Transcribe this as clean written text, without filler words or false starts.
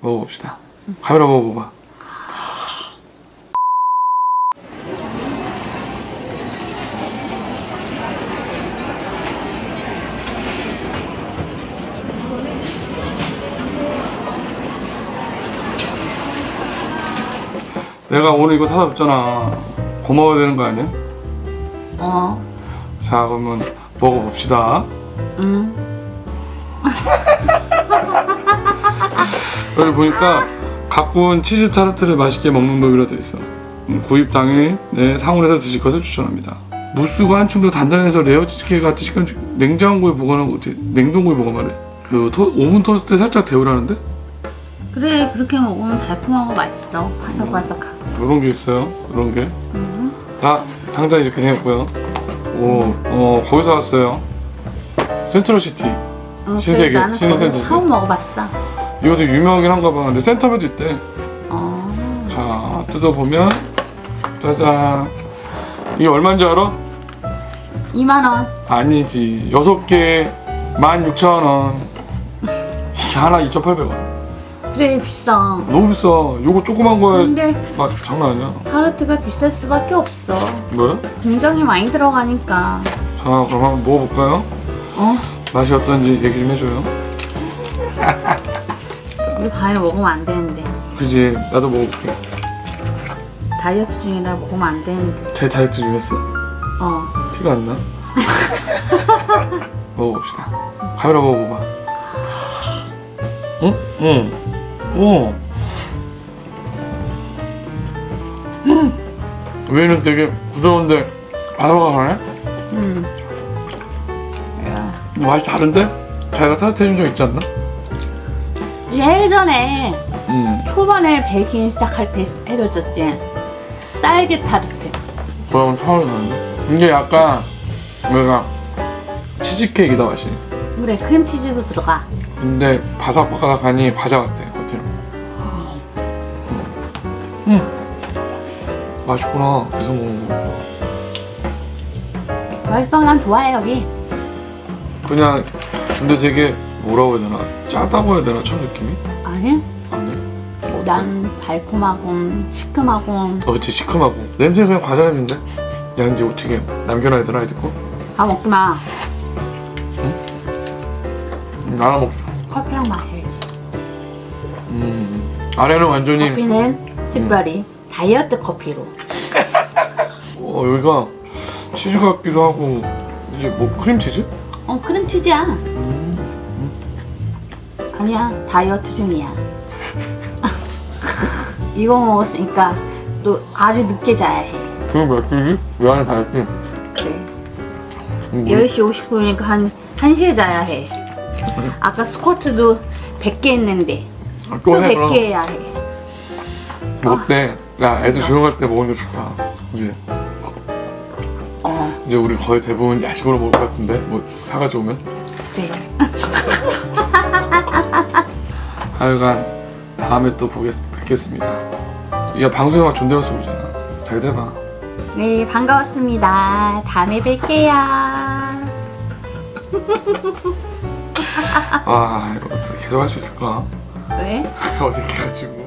먹어봅시다. 카메라 먹어봐. 내가 오늘 이거 사다 줬잖아. 고마워야 되는 거 아니야? 자, 그러면 먹어봅시다. 여기 보니까 가꾼 치즈 타르트를 맛있게 먹는 법이라 돼 있어. 구입 당일 상온에서 드실 것을 추천합니다. 무스가 한층 더 단단해서 레어 치즈케이크 같은 식감. 냉장고에 보관하고 어떻게 냉동고에 보관하래? 그 오븐 토스트에 살짝 데우라는데? 그래, 그렇게 먹으면 달콤하고 맛있어. 바삭바삭하고. 이런 게 있어요. 이런 게. 다 상자 이렇게 생겼고요. 거기서 왔어요. 센트럴시티. 신세계. 나는 신세센터. 처음 먹어봤어. 이것도 유명하긴 한가 봐. 근데 센터에도 있대. 자, 뜯어보면 짜잔. 이게 얼마인지 알아? 2만원. 아니지. 6개 16,000원. 이게 하나 2,800원. 그래, 비싸. 너무 비싸. 요거 조그만 거에 근데 장난 아니야. 타르트가 비쌀 수밖에 없어. 왜? 공정이 많이 들어가니까. 자, 그럼 한번 먹어볼까요? 맛이 어떤지 얘기 좀 해줘요. 우리 밤에 먹으면 안 되는데. 그지? 나도 먹어볼게. 다이어트 중이라 먹으면 안 되는데. 제 다이어트 중했어? 티가 안 나? 먹어봅시다. 카메라 먹어봐. 위에는 되게 부드러운데 바삭바삭하네? 맛이 다른데? 자기가 타르트 해준 적 있지 않나? 예전에 초반에 베이킹 시작할 때 해줬었지. 딸기 타르트. 그럼 처음 사는데? 이게 약간 뭐가 치즈케이크다 맛이. 그래, 크림치즈도 들어가. 근데 바삭바삭하니 과자 같아. 겉으로. 맛있구나. 계속 먹는 거. 맛있어. 난 좋아해. 여기 그냥 근데 되게 뭐라고 해야 되나? 짜다고 해야 되나? 첫 느낌이? 아니? 아니? 난 달콤하고 시큼하고. 그치, 시큼하고. 냄새 그냥 과자 냄새인데? 야, 이제 어떻게 남겨놔야 되나 이제 거? 다 먹지 마. 나랑 먹자. 커피랑 마셔야지. 아래는 완전히 커피는 특별히 다이어트 커피로. 여기가 치즈 같기도 하고. 이게 뭐 크림치즈? 크림치즈야. 아니야, 다이어트 중이야. 이거 먹었으니까 또 아주 늦게 자야 해. 그럼 몇 시지? 왜 안에 다 했지? 그래. 10시 59분이니까 한 1시에 자야 해. 아까 스쿼트도 100개 했는데 또 100개 해야 해. 어때? 야, 애들 조용할 때 먹는 게 좋다. 이제 이제 우리 거의 대부분 야식으로 먹을 것 같은데? 뭐 사가지고 오면? 그래. 하여간 다음에 또 뵙겠습니다. 야, 방송에 존댓말 쓰고 있잖아. 잘 해봐. 네, 반가웠습니다. 다음에 뵐게요. 아, 이거 계속 할 수 있을까? 왜? 어색해가지고.